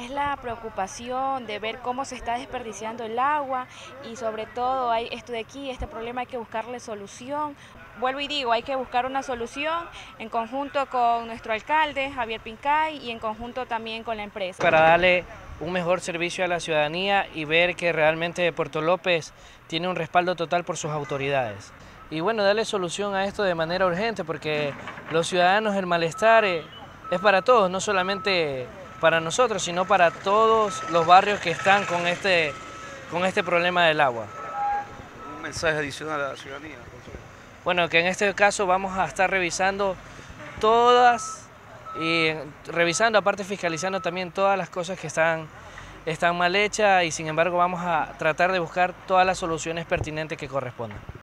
es la preocupación de ver cómo se está desperdiciando el agua y sobre todo hay esto de aquí, este problema hay que buscarle solución. Vuelvo y digo, hay que buscar una solución en conjunto con nuestro alcalde, Javier Pincay, y en conjunto también con la empresa. Para darle un mejor servicio a la ciudadanía y ver que realmente Puerto López tiene un respaldo total por sus autoridades. Y bueno, darle solución a esto de manera urgente porque los ciudadanos, el malestar es para todos, no solamente para nosotros, sino para todos los barrios que están con este problema del agua. Un mensaje adicional a la ciudadanía. Bueno, que en este caso vamos a estar revisando todas y revisando, aparte fiscalizando también todas las cosas que están mal hechas y sin embargo vamos a tratar de buscar todas las soluciones pertinentes que correspondan.